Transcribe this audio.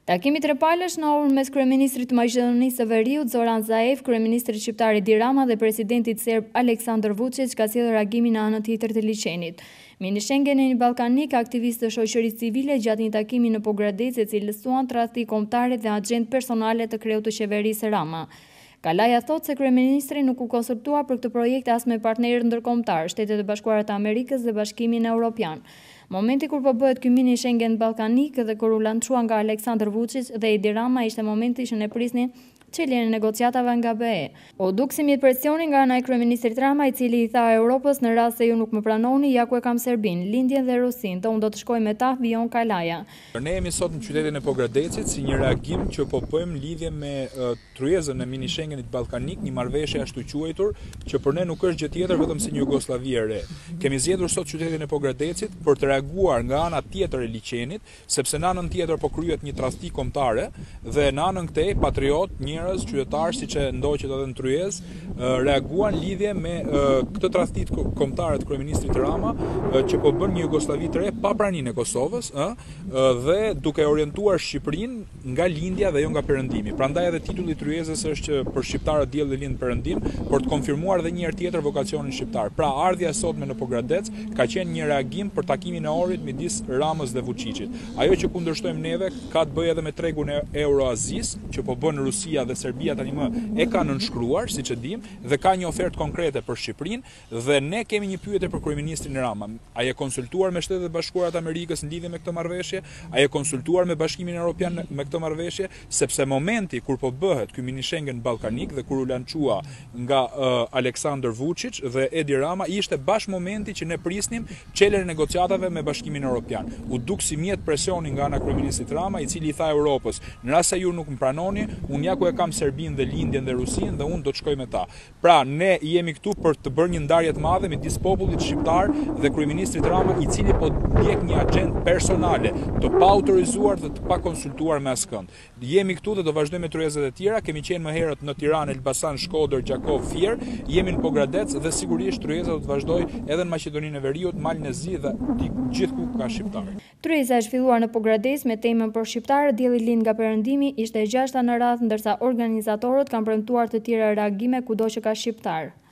Takimi trepalësh në orën mes kryeministrit të Maqedonisë së Veriut Zoran Zaev, kryeministrit shqiptar Edi Rama dhe presidentit serb Aleksandar Vučić ka sjellë reagimin në anën tjetër të liçenit. Mini Schengenin ballkanik, aktivistë të shoqërisë civile gjatë një takimi në Pogradec, e cilësuan tradhti kombëtare dhe agent personale të kreut të qeverisë Rama. Kalaja thot se kryeministri nuk u konsultua për këtë projekt as me partnerët ndërkombëtar, Shtetet e Bashkuara të Amerikës dhe Bashkimin Evropian. Momenti kur po bëhet ky mini Schengen ballkanik dhe kur u lançua nga Aleksandar Vučić dhe Edi Rama ishte momenti që ne prisnin çeljen e negociatave nga BE. O duk si mjet presioni nga ana e kryeministrit Rama, i cili i tha Europës në rast se ju nuk më pranoni, ja ku e kam Serbin, lindjen dhe Rusin, të unë do të shkoj me ta, vijon Kalaja. Ne jemi sot në qytetin e Pogradecit si një reagim që po bëjmë lidhje me tryezën e mini Schengenit ballkanik, një marrëveshje ashtu quajtur, që për ne nuk është gjë tjetër vetëm si një Jugosllavi e re. Kemi zgjedhur sot qytetin e Pogradecit për të reaguar nga ana tjetër e liçenit, sepse në anën tjetër po kryhet një tradhti kombëtare dhe në anën këtej patriot, njerëz, qytetarë siç e ndoqet edhe në tryezë, reaguan lidhje me këtë tradhti kombëtare të kryeministrit Rama, që po bën një Jugosllavi të re pa praninë e Kosovës, dhe duke orientuar Shqipërinë nga lindja dhe jo nga perëndimi. Prandaj edhe titulli i tryezës është që për shqiptarët diell dhe lind perëndim, por të konfirmuar edhe një herë tjetër vokacionin shqiptar. Pra ardhja e sotme në Pogradec ka qenë një reagim për takimin e orit midis Ramës dhe Vučićit. Ajo që kundërshtojmë neve ka të bëjë edhe me tregun e Euroazis, që po bën Rusia dhe Serbia tani më e ka nënshkruar, siç e dim, dhe ka një ofertë konkrete për Shqipërinë dhe ne kemi një pyetje për kryeministrin Rama. A je konsultuar me Shtetet e Bashkuara të Amerikës në lidhje me këtë marrëveshje? A je konsultuar me Bashkimin Evropian me këtë marrëveshje? Sepse momenti kur po bëhet ky mini Schengen ballkanik dhe kur u lançua nga Aleksandar Vučić dhe Edi Rama, ishte bash momenti që ne prisnim çeljen e negociatave me Bashkimin Evropian. U duk si mjet presioni nga ana kryeministrit Rama, i cili i tha Europës, në rast se ju nuk më pranoni, unë ja ku e kam Serbin dhe lindjen dhe Rusin dhe unë do të shkoj me ta. Pra ne jemi këtu për të bërë një ndarje të madhe midis popullit shqiptar dhe kryeministrit Rama, i cili po ndjek një agent personale, të pa autorizuar dhe të pa konsultuar me askënd. Jemi këtu dhe do vazhdojmë me tryezat e tjera, kemi qenë më herët në Tiranë, Elbasan, Shkodër, Gjakov, Fier, jemi në Pogradec dhe sigurisht tryeza do të vazhdojë edhe në Maqedoninë e Veriut, Malin e Zi dhe gjithku ka shqiptarë. Tryeza është filluar në Pogradec me temën për shqiptarët, dielli lind nga perëndimi, ishte e gjashta në radhë, ndërsa organizatorët kanë premtuar të tjera reagime kudo që ka shqiptar.